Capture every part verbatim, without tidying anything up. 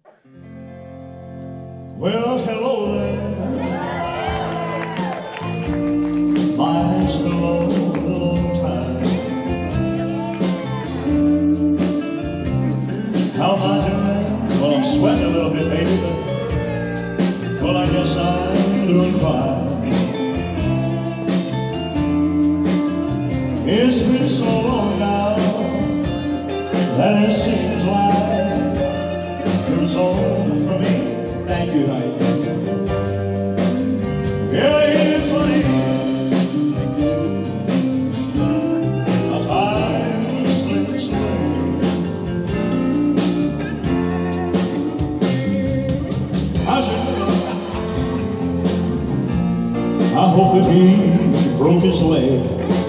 Well, hello there, my it's been a long, long time. How am I doing? Well, I'm sweating a little bit, baby, but well, I guess I'm doing fine. It's been so long now that it seems like it was all for me. Thank you, honey. Yeah, ain't it funny how time slips away? How's it going? I hope that he broke his leg.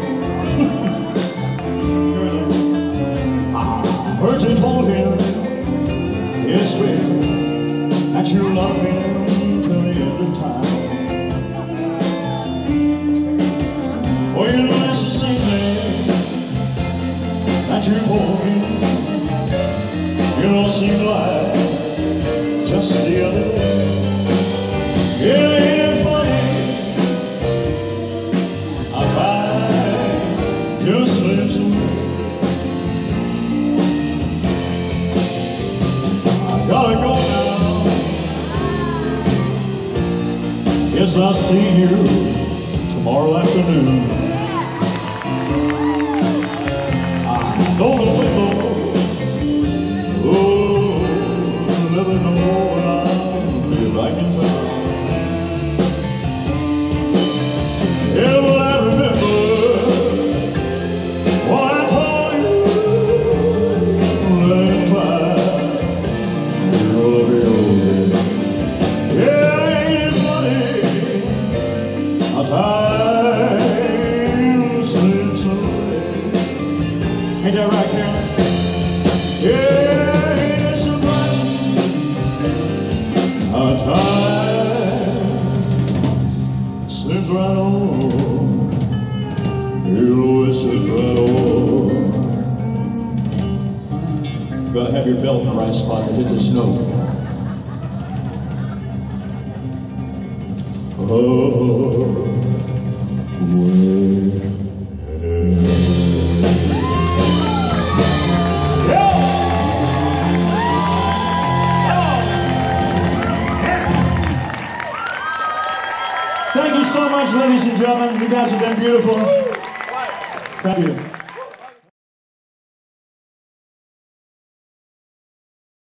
I heard you told him, yes, well, that you love him till the end of time. Oh, you know that's the same thing that you told me. You don't seem like just the other day. Yeah, ain't it funny how time just slips away? I gotta go now. Yes, I'll see you tomorrow afternoon. I don't know where though. Oh, never know when I'll be back in town. Yeah, well, I remember what I told you last time. You'll be over. Yeah. Time slips away. Ain't that right, Carol? Yeah, ain't it so bright? Our time slips right on. You know it slips right on. You gotta have your belt in the right spot to hit this note. Oh. Thank you so much, ladies and gentlemen. You guys have been beautiful. Thank you.